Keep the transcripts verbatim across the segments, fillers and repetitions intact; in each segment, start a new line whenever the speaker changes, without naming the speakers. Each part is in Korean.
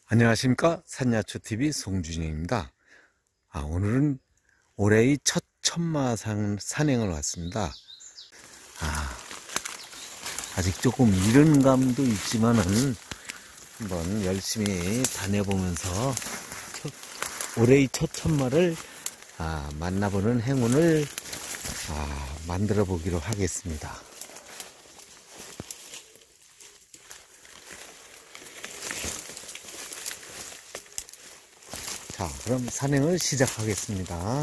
안녕하십니까, 산야초티비 송준영입니다. 아, 오늘은 올해의 첫 천마산 산행을 왔습니다. 아, 아직 조금 이른 감도 있지만은 한번 열심히 다녀보면서 첫, 올해의 첫 천마를 아, 만나보는 행운을 아, 만들어 보기로 하겠습니다. 자, 그럼 산행을 시작하겠습니다.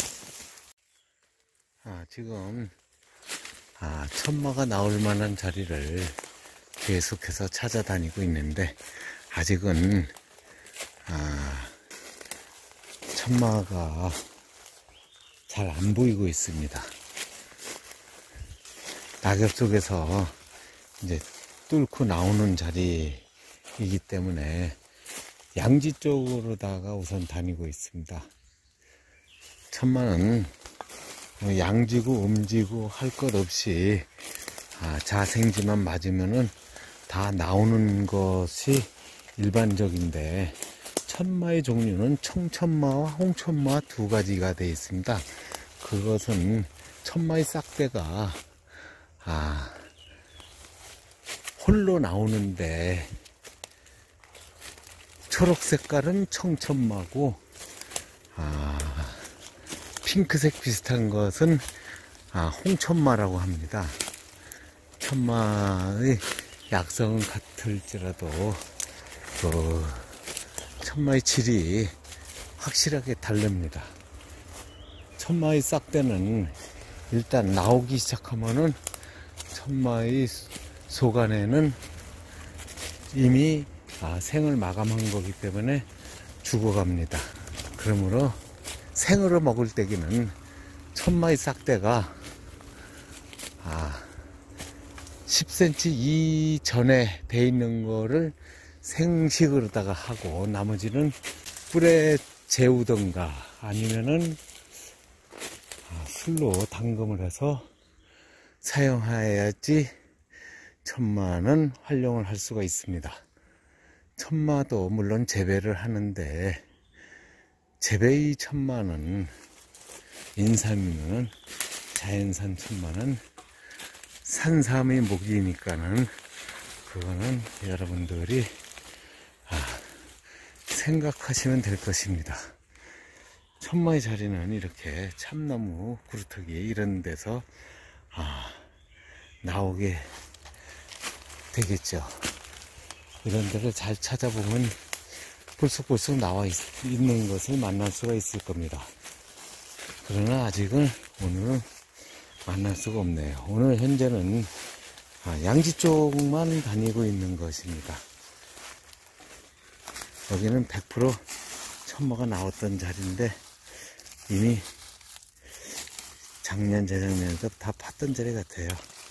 아, 지금 아, 천마가 나올 만한 자리를 계속해서 찾아다니고 있는데 아직은 아, 천마가 잘 안 보이고 있습니다. 낙엽 속에서 이제 뚫고 나오는 자리이기 때문에 양지 쪽으로다가 우선 다니고 있습니다. 천마는 양지고 음지고 할 것 없이 아, 자생지만 맞으면은 다 나오는 것이 일반적인데 천마의 종류는 청천마와 홍천마 두 가지가 되어 있습니다. 그것은 천마의 싹대가 아, 홀로 나오는데 초록 색깔은 청천마고 아, 핑크색 비슷한 것은 아, 홍천마라고 합니다. 천마의 약성은 같을지라도 그 천마의 질이 확실하게 다릅니다. 천마의 싹대는 일단 나오기 시작하면은 천마의 속 안에는 이미 아, 생을 마감한 거기 때문에 죽어갑니다. 그러므로 생으로 먹을 때기는 천마의 싹대가 아, 십 센티미터 이전에 돼 있는 거를 생식으로다가 하고 나머지는 뿔에 재우던가 아니면은 아, 술로 담금을 해서 사용해야지 천마는 활용을 할 수가 있습니다. 천마도 물론 재배를 하는데 재배의 천마는 인삼이면 자연산 천마는 산삼의 목이니까는 그거는 여러분들이 아, 생각하시면 될 것입니다. 천마의 자리는 이렇게 참나무 구루터기 이런 데서 아, 나오게 되겠죠. 이런 데를 잘 찾아보면 불쑥불쑥 나와 있, 있는 것을 만날 수가 있을 겁니다. 그러나 아직은 오늘은 만날 수가 없네요. 오늘 현재는 아, 양지 쪽만 다니고 있는 것입니다. 여기는 백 퍼센트 천마가 나왔던 자리인데 이미 작년 재작년에도 다 팠던 자리 같아요.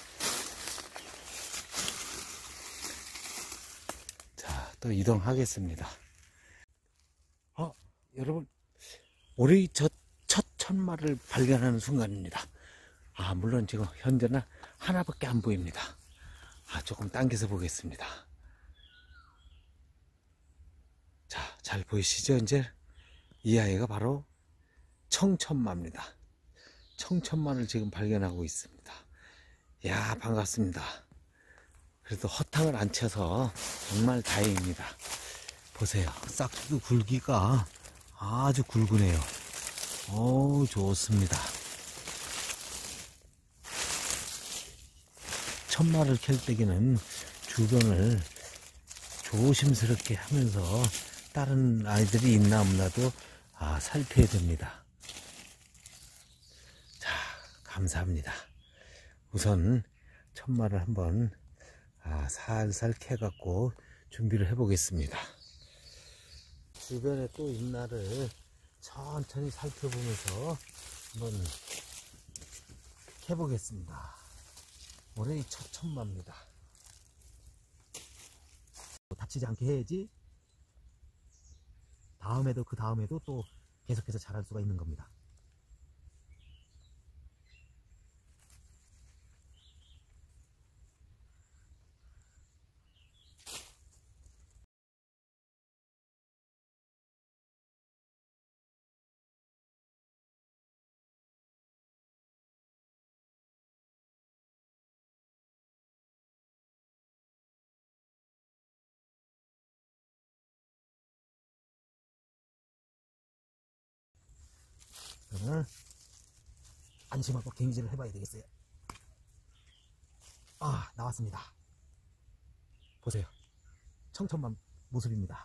자, 또 이동하겠습니다. 어, 여러분, 올해의 첫, 첫 천마를 발견하는 순간입니다. 아, 물론 지금 현재는 하나밖에 안 보입니다. 아, 조금 당겨서 보겠습니다. 자, 잘 보이시죠? 이제 이 아이가 바로 청천마입니다. 청천마를 지금 발견하고 있습니다. 야, 반갑습니다. 그래도 허탕을 안 쳐서 정말 다행입니다. 보세요. 싹도 굵기가 아주 굵으네요. 오, 좋습니다. 천마를 켤 때기는 주변을 조심스럽게 하면서 다른 아이들이 있나 없나도 아, 살펴야 됩니다. 자, 감사합니다. 우선 천마를 한번 아, 살살 캐갖고 준비를 해 보겠습니다. 주변에 또 있나를 천천히 살펴보면서 한번 캐보겠습니다. 올해의 첫 천마입니다. 다치지 않게 해야지 다음에도 그 다음에도 또 계속해서 자랄 수가 있는 겁니다.
그러면 안심하고 갱지를 해봐야 되겠어요. 아, 나왔습니다. 보세요. 청천만 모습입니다.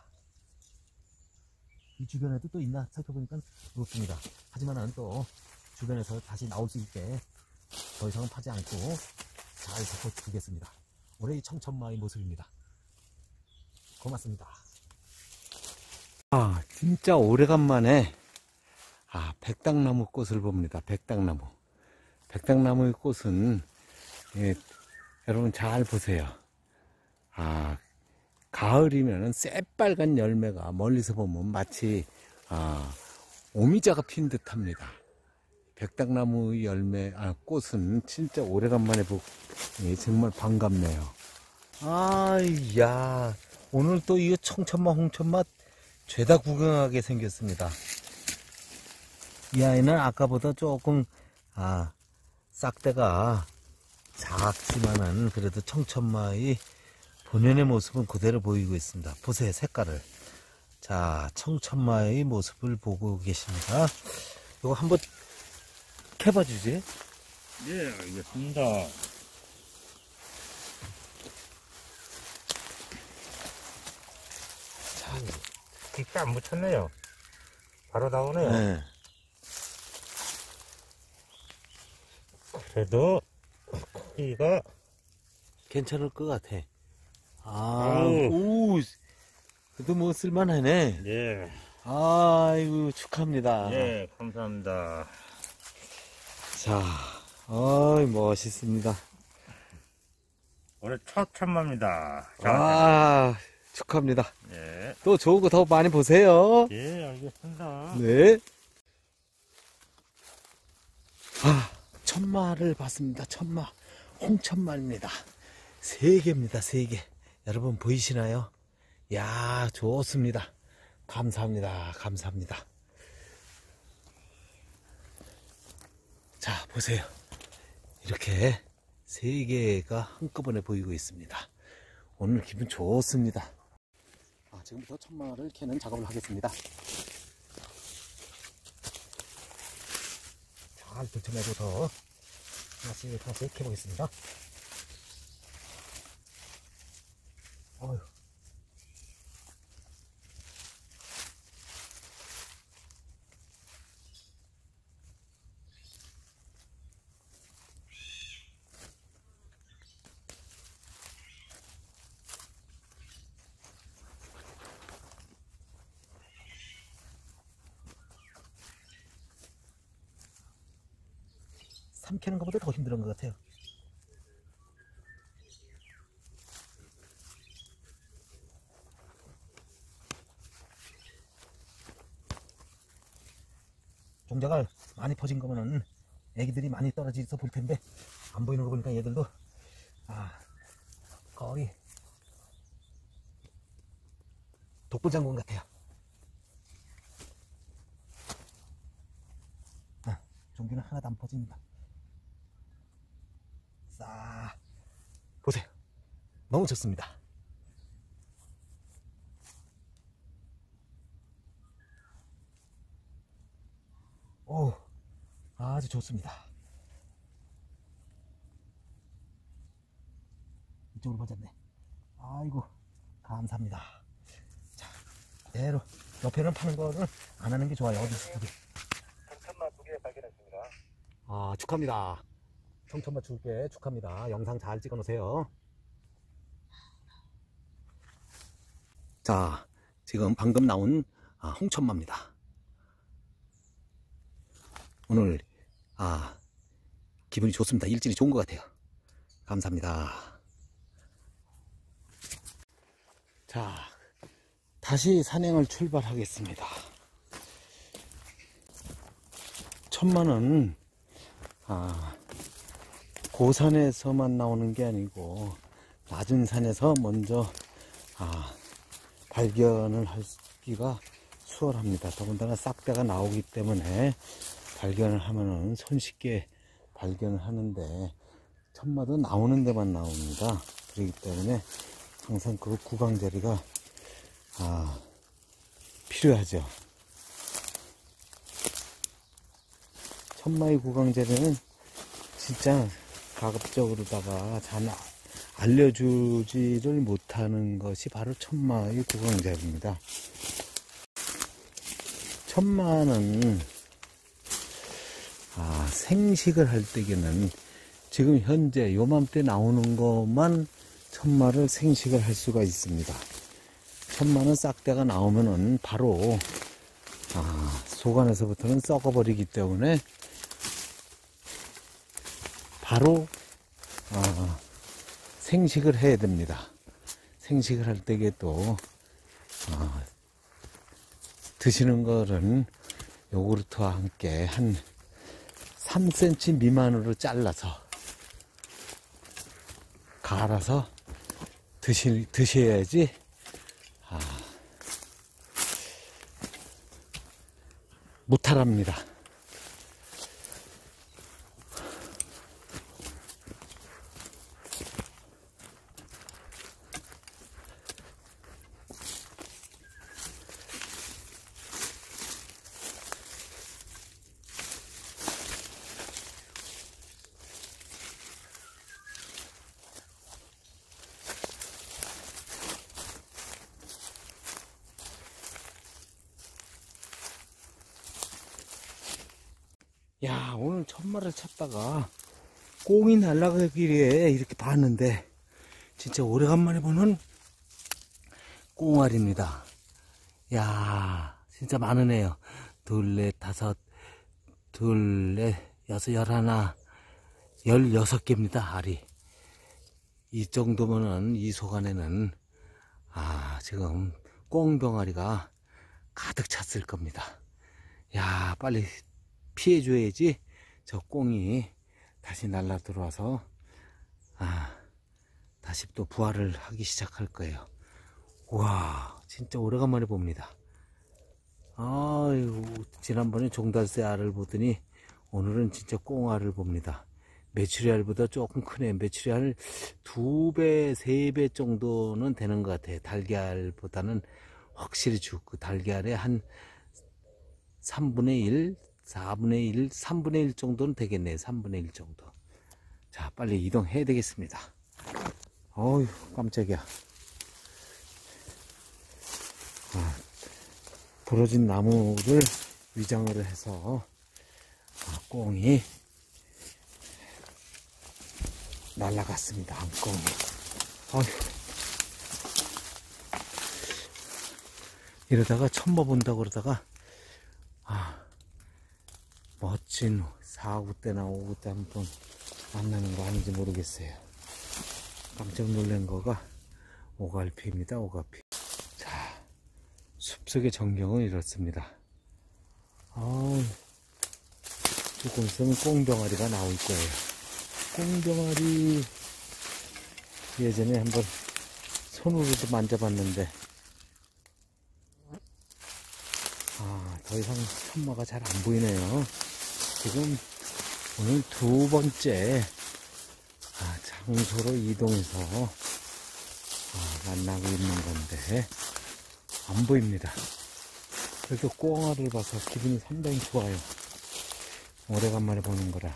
이 주변에도 또 있나 살펴보니까 없습니다. 하지만은 또 주변에서 다시 나올 수 있게 더 이상은 파지 않고 잘 덮어주겠습니다. 올해 이 청천마의 모습입니다. 고맙습니다.
아, 진짜 오래간만에 아, 백당나무 꽃을 봅니다. 백당나무. 백당나무의 꽃은 예, 여러분 잘 보세요. 아, 가을이면은 새빨간 열매가 멀리서 보면 마치 아, 오미자가 핀 듯합니다. 백당나무 열매, 아, 꽃은 진짜 오래간만에 보고 예, 정말 반갑네요.
아야, 오늘 또 이거 청천마 홍천마 죄다 구경하게 생겼습니다. 이 아이는 아까보다 조금 아 싹대가 작지만은 그래도 청천마의 본연의 모습은 그대로 보이고 있습니다. 보세요, 색깔을. 자, 청천마의 모습을 보고 계십니다. 이거 한번 캐봐 주지.
예, 알겠습니다. 참, 깊게 안 묻혔네요. 바로 나오네요.
네.
그래도 크기가
괜찮을 것 같아. 아,
아우.
오, 그래도 뭐 쓸만하네.
예,
아이고, 축하합니다.
예, 감사합니다.
자, 어이, 멋있습니다.
올해 첫 천마입니다. 자,
아, 축하합니다.
예,
또 좋은 거 더 많이 보세요.
예, 알겠습니다.
네. 아, 천마를 봤습니다. 천마. 홍천마입니다. 세 개입니다. 세 개. 여러분 보이시나요? 야, 좋습니다. 감사합니다. 감사합니다. 자, 보세요. 이렇게 세 개가 한꺼번에 보이고 있습니다. 오늘 기분 좋습니다. 아, 지금부터 천마를 캐는 작업을 하겠습니다. 잘 들쳐내고서 하나씩 하나씩 캐보겠습니다. 어휴. 삼키는 것보다 더 힘든 것 같아요. 종자가 많이 퍼진 거면은 애기들이 많이 떨어져서 볼 텐데 안 보이는 거 보니까 얘들도 아 거의 독불장군 같아요. 아, 종기는 하나도 안 퍼집니다. 싹 보세요. 너무 좋습니다. 오, 아주 좋습니다. 이쪽으로 퍼졌네. 아이고, 감사합니다. 자, 그대로 옆에는 파는 거는 안 하는 게 좋아요. 어디서 두 개.
천마 두 개 발견했습니다.
아, 축하합니다. 청천마 줄게 축하합니다. 영상 잘 찍어 놓으세요. 자, 지금 방금 나온 아, 홍천마입니다. 오늘 아 기분이 좋습니다. 일진이 좋은 것 같아요. 감사합니다. 자, 다시 산행을 출발하겠습니다. 천마는 아, 고산에서만 나오는 게 아니고 낮은 산에서 먼저 아, 발견을 하기가 수월합니다. 더군다나 싹대가 나오기 때문에 발견을 하면은 손쉽게 발견을 하는데 천마도 나오는 데만 나옵니다. 그렇기 때문에 항상 그 구강자리가 아, 필요하죠.
천마이 구강자리는 진짜 가급적으로다가 잘 알려주지를 못하는 것이 바로 천마의 구강자리입니다. 천마는 아, 생식을 할 때에는 지금 현재 요맘때 나오는 것만 천마를 생식을 할 수가 있습니다. 천마는 싹대가 나오면은 바로 아, 속안에서부터는 썩어버리기 때문에 바로 아, 생식을 해야 됩니다. 생식을 할 때에 또 아, 드시는 거는 요구르트와 함께 한 삼 센티미터 미만으로 잘라서 갈아서 드시, 드셔야지 아, 무탈합니다. 야, 오늘 천마를 찾다가 꽁이 날아가기에 이렇게 봤는데 진짜 오래간만에 보는 꽁알입니다. 야, 진짜 많으네요. 둘, 넷, 다섯, 둘, 넷, 여섯, 열하나, 열여섯 개입니다. 알이. 이 정도면은 이 속안에는 아, 지금 꽁병아리가 가득 찼을 겁니다. 야, 빨리 피해줘야지 저 꽁이 다시 날라 들어와서 아, 다시 또 부활을 하기 시작할 거예요. 와, 진짜 오래간만에 봅니다. 아유, 지난번에 종달새 알을 보더니 오늘은 진짜 꽁알을 봅니다. 메추리 알보다 조금 크네. 메추리 알 두 배, 세 배 정도는 되는 것 같아요. 달걀보다는 확실히 죽고, 달걀의 한 삼분의 일, 사분의 일, 삼분의 일 정도는 되겠네요. 삼분의 일 정도. 자, 빨리 이동해야 되겠습니다. 어휴, 깜짝이야. 아, 부러진 나무를 위장을 해서 아, 꽁이 날아갔습니다. 꽁이. 어휴. 이러다가 천마 본다고 그러다가 아, 멋진 사 구 때나 오 구 때 한번 만나는 거 아닌지 모르겠어요. 깜짝 놀란 거가 오갈피입니다. 오갈피. 자, 숲속의 전경은 이렇습니다. 아, 조금 있으면 꽁병아리가 나올 거예요. 꽁병아리 예전에 한번 손으로도 만져봤는데 아, 더 이상 천마가 잘 안 보이네요. 지금 오늘 두 번째 아, 장소로 이동해서 아, 만나고 있는 건데 안 보입니다. 그래도 꽁알을 봐서 기분이 상당히 좋아요. 오래간만에 보는 거라.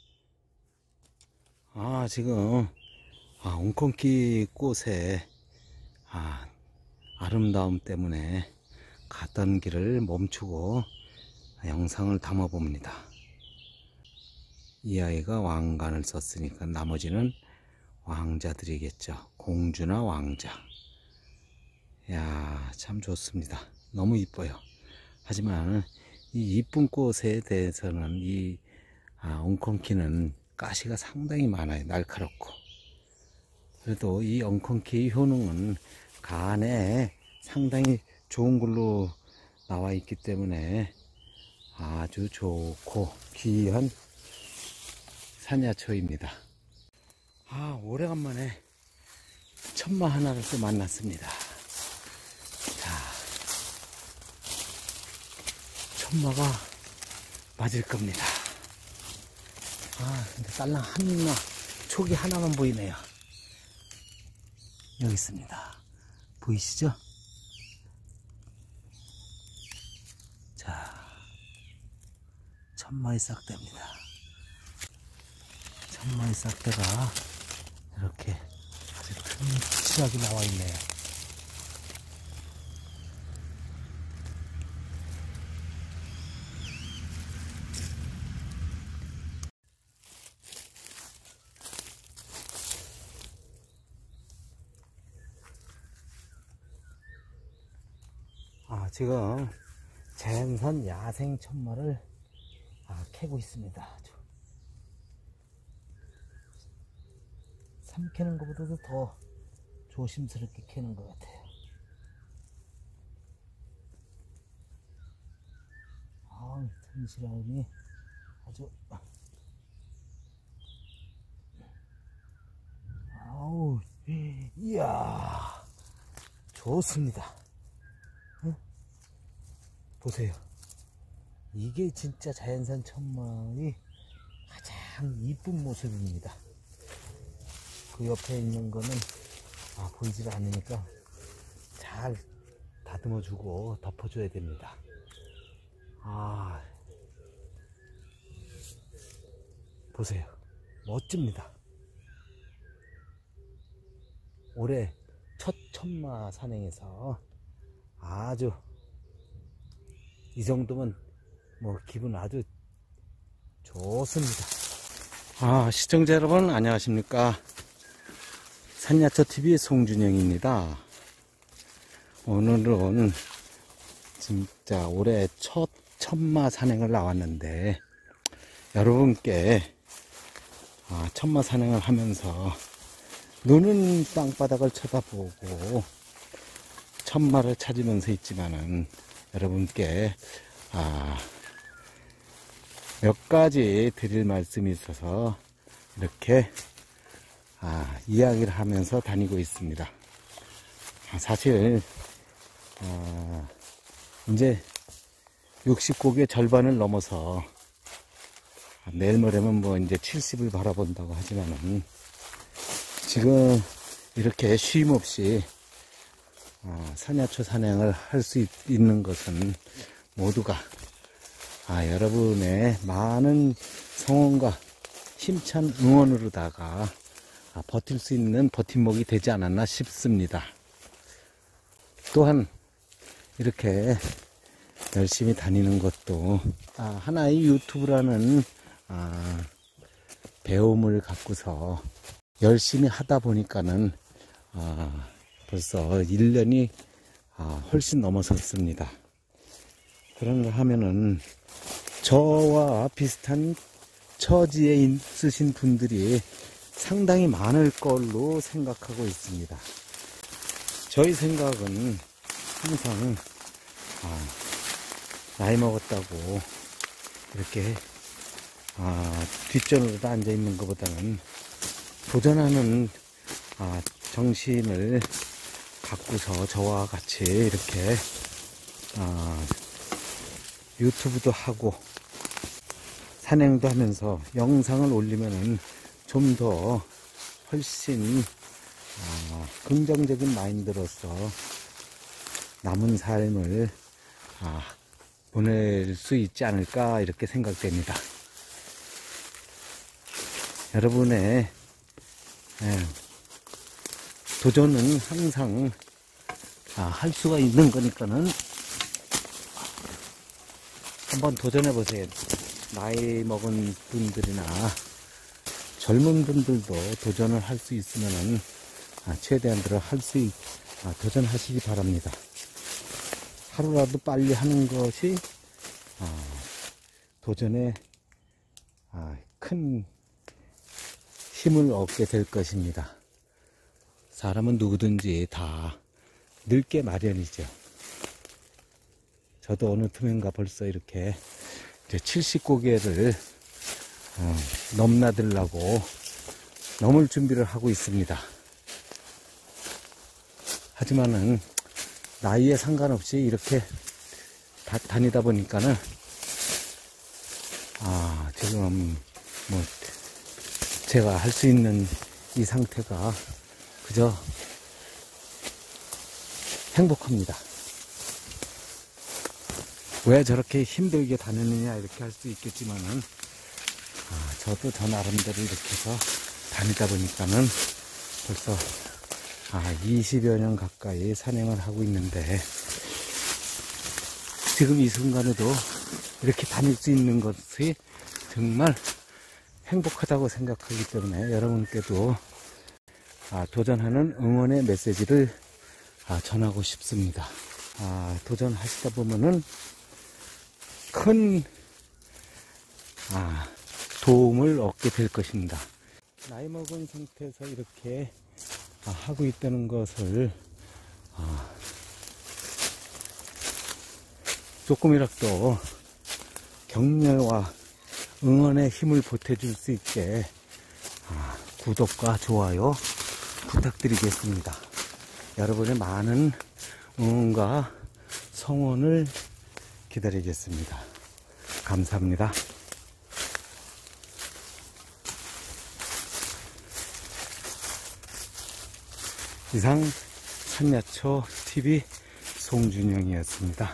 아, 지금 아, 웅컨키 꽃의 아, 아름다움 때문에 갔던 길을 멈추고 영상을 담아 봅니다. 이 아이가 왕관을 썼으니까 나머지는 왕자들이겠죠. 공주나 왕자. 야, 참 좋습니다. 너무 이뻐요. 하지만 이 이쁜 꽃에 대해서는 이 아, 엉컨키는 가시가 상당히 많아요. 날카롭고. 그래도 이 엉컨키의 효능은 간에 상당히 좋은 걸로 나와 있기 때문에 아주 좋고 귀한 산야초입니다. 아, 오래간만에 천마 하나를 또 만났습니다. 자, 천마가 맞을 겁니다. 아, 근데 딸랑 하나, 촉이 하나만 보이네요. 여기 있습니다. 보이시죠? 자,
천마이 싹대입니다. 천마이 싹대가 이렇게 아주 튼실하게 나와 있네요. 아, 지금 자연산 야생 천마를 아, 캐고 있습니다. 아주. 삼 캐는 것보다도 더 조심스럽게 캐는 것 같아요. 아, 튼실함이 아주, 아우, 이야, 좋습니다. 응? 보세요. 이게 진짜 자연산 천마의 가장 이쁜 모습입니다. 그 옆에 있는 거는 아, 보이질 않으니까 잘 다듬어 주고 덮어줘야 됩니다. 아, 보세요. 멋집니다. 올해 첫 천마 산행에서 아주 이 정도면 뭐 기분 아주 좋습니다.
아, 시청자 여러분 안녕하십니까? 산야초티비 송준영입니다. 오늘은 진짜 올해 첫 천마 산행을 나왔는데 여러분께 아, 천마 산행을 하면서 눈은 땅바닥을 쳐다보고 천마를 찾으면서 있지만은 여러분께 아, 몇 가지 드릴 말씀이 있어서 이렇게 아, 이야기를 하면서 다니고 있습니다. 아, 사실 아, 이제 육십 곡의 절반을 넘어서 아, 내일 모레면 뭐 이제 칠십을 바라본다고 하지만은 지금 이렇게 쉼 없이 아, 산야초 산행을 할 수 있는 것은 모두가 아, 여러분의 많은 성원과 힘찬 응원으로다가 아, 버틸 수 있는 버팀목이 되지 않았나 싶습니다. 또한 이렇게 열심히 다니는 것도 아, 하나의 유튜브라는 아, 배움을 갖고서 열심히 하다 보니까는 아, 벌써 일 년이 아, 훨씬 넘어섰습니다. 그런가 하면은 저와 비슷한 처지에 있으신 분들이 상당히 많을 걸로 생각하고 있습니다. 저희 생각은 항상 아, 나이 먹었다고 이렇게 아, 뒷전으로 앉아 있는 것보다는 도전하는 아, 정신을 갖고서 저와 같이 이렇게 아, 유튜브도 하고 산행도 하면서 영상을 올리면은 좀 더 훨씬 아, 긍정적인 마인드로서 남은 삶을 아, 보낼 수 있지 않을까 이렇게 생각됩니다. 여러분의 예, 도전은 항상 아, 할 수가 있는 거니까는 한번 도전해 보세요. 나이 먹은 분들이나 젊은 분들도 도전을 할 수 있으면은 아, 최대한 들어 할 수 아, 도전하시기 바랍니다. 하루라도 빨리 하는 것이 아, 도전에 아, 큰 힘을 얻게 될 것입니다. 사람은 누구든지 다 늙게 마련이죠. 저도 어느 틈인가 벌써 이렇게 이제 칠십 고개를 어, 넘나들라고 넘을 준비를 하고 있습니다. 하지만은 나이에 상관없이 이렇게 다, 다니다 보니까는 아, 지금 뭐 제가 할 수 있는 이 상태가 그저 행복합니다. 왜 저렇게 힘들게 다녔느냐 이렇게 할 수 있겠지만은 아, 저도 저 나름대로 이렇게 해서 다니다 보니까는 벌써 아, 이십여 년 가까이 산행을 하고 있는데 지금 이 순간에도 이렇게 다닐 수 있는 것이 정말 행복하다고 생각하기 때문에 여러분께도 아, 도전하는 응원의 메시지를 아, 전하고 싶습니다. 아, 도전하시다 보면은 큰 아, 도움을 얻게 될 것입니다. 나이 먹은 상태에서 이렇게 아, 하고 있다는 것을 아, 조금이라도 격려와 응원의 힘을 보태줄 수 있게 아, 구독과 좋아요 부탁드리겠습니다. 여러분의 많은 응원과 성원을 기다리겠습니다. 감사합니다. 이상 산야초 티비 송준영이었습니다.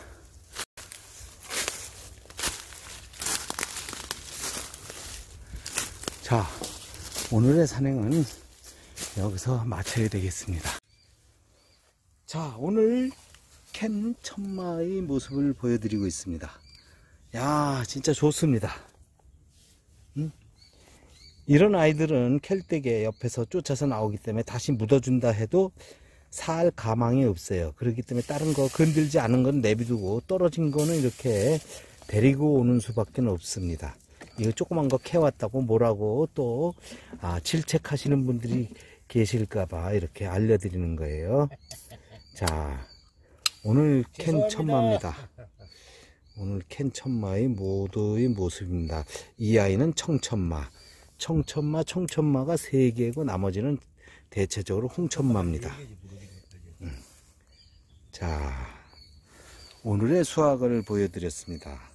자, 오늘의 산행은 여기서 마쳐야 되겠습니다. 자, 오늘 캔 천마의 모습을 보여드리고 있습니다. 야, 진짜 좋습니다. 음? 이런 아이들은 캘때기 옆에서 쫓아서 나오기 때문에 다시 묻어준다 해도 살 가망이 없어요. 그렇기 때문에 다른 거 건들지 않은 건 내비두고 떨어진 거는 이렇게 데리고 오는 수밖에 없습니다. 이거 조그만 거 캐왔다고 뭐라고 또 아, 질책하시는 분들이 계실까봐 이렇게 알려드리는 거예요. 자, 오늘 캔 천마입니다. 오늘 캔 천마의 모두의 모습입니다. 이 아이는 청천마. 청천마, 청천마가 세 개고 나머지는 대체적으로 홍천마입니다. 음. 자, 오늘의 수확을 보여드렸습니다.